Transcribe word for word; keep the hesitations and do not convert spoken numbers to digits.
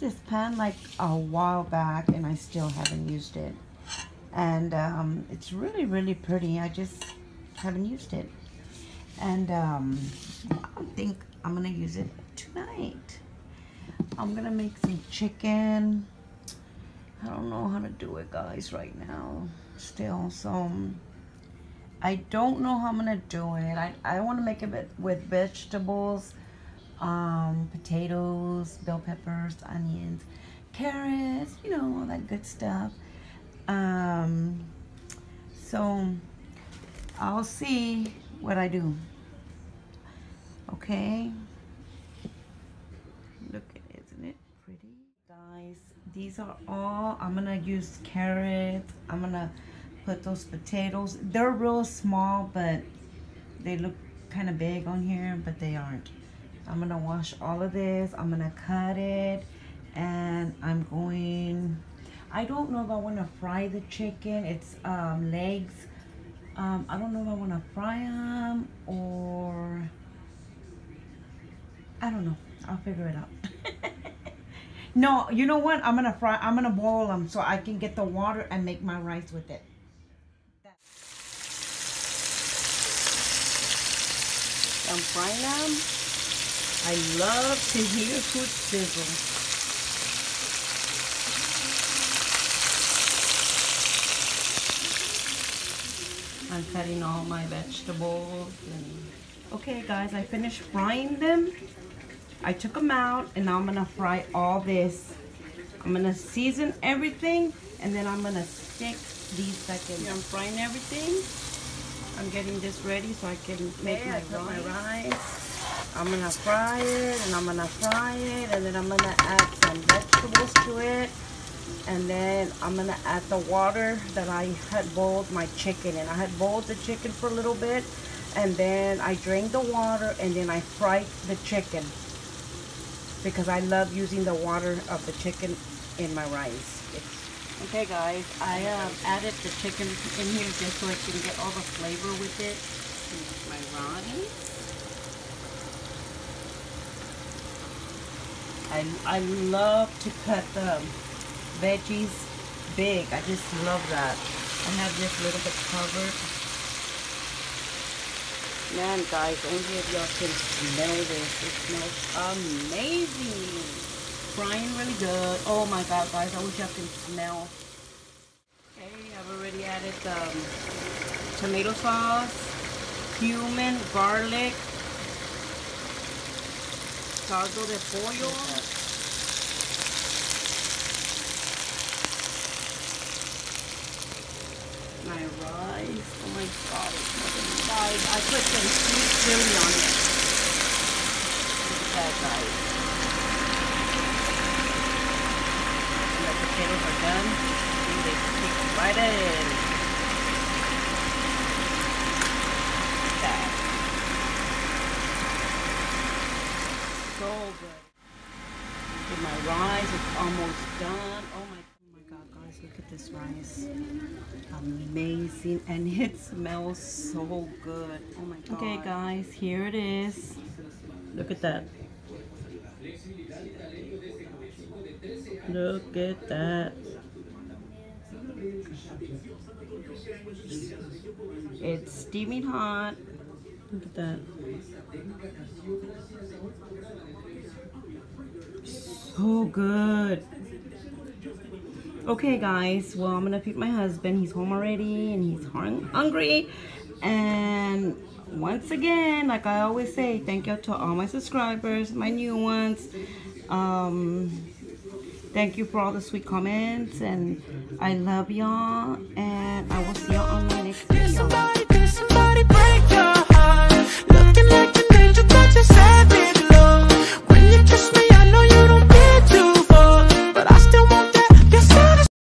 this pan like a while back and I still haven't used it. And um, it's really, really pretty. I just haven't used it. And um, I think I'm gonna use it tonight. I'm gonna make some chicken. I don't know how to do it, guys, right now still. So I don't know how I'm gonna do it. I, I want to make it with vegetables, um, potatoes, bell peppers, onions, carrots, you know, all that good stuff. Um, so I'll see what I do. Okay. Look, isn't it pretty? Guys, these are all, I'm gonna use carrots. I'm gonna put those potatoes. They're real small, but they look kind of big on here, but they aren't. I'm gonna wash all of this. I'm gonna cut it, and I'm going, I don't know if I want to fry the chicken. It's um, legs. Um, I don't know if I want to fry them or I don't know. I'll figure it out. No, you know what? I'm gonna fry. I'm gonna boil them so I can get the water and make my rice with it. I'm frying them. I love to hear food sizzle. I'm cutting all my vegetables. And okay, guys, I finished frying them. I took them out, and now I'm gonna fry all this. I'm gonna season everything, and then I'm gonna stick these seconds. I'm frying everything. I'm getting this ready so I can make okay, my, rice. my rice. I'm gonna fry it, and I'm gonna fry it, and then I'm gonna add some vegetables to it. And then I'm gonna add the water that I had boiled my chicken in. I had boiled the chicken for a little bit, and then I drained the water, and then I fried the chicken because I love using the water of the chicken in my rice. It's, okay, guys, I uh, added the chicken in here just so I can get all the flavor with it. My rice. I I love to cut the veggies big. I just love that. I have this little bit covered. Man, guys, only if y'all can smell this. It smells amazing. Frying really good. Oh my god, guys, I wish y'all can smell. Okay, I've already added the um, tomato sauce, cumin, garlic, caldo de pollo. My rice. Oh my god, it's smelling. Guys, I put some sweet chili on it. Look at that, guys. And the potatoes are done. And they kick right in. Look at that. So good. With my rice, it's almost done. Oh my look at this rice. Amazing, and it smells so good. Oh my god. Okay, guys, here it is. Look at that. Look at that. It's steaming hot. Look at that. So good. Okay, guys, well, I'm gonna feed my husband. He's home already, and he's hungry. And once again, like I always say, thank you to all my subscribers, my new ones. Um, thank you for all the sweet comments, and I love y'all, and I will see y'all